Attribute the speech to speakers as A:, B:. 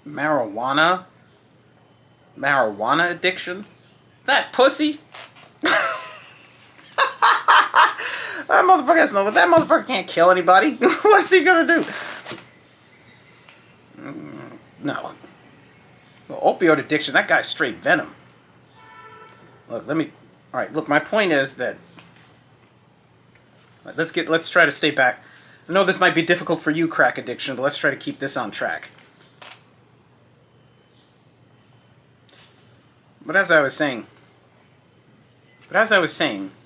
A: Marijuana? Marijuana addiction? That pussy? That motherfucker has no... That motherfucker can't kill anybody. What's he gonna do? No. Well, opioid addiction, that guy's straight venom. Look, let me... Alright, look, my point is that... Let's try to stay back. I know this might be difficult for you, crack addiction, but let's try to keep this on track. But as I was saying,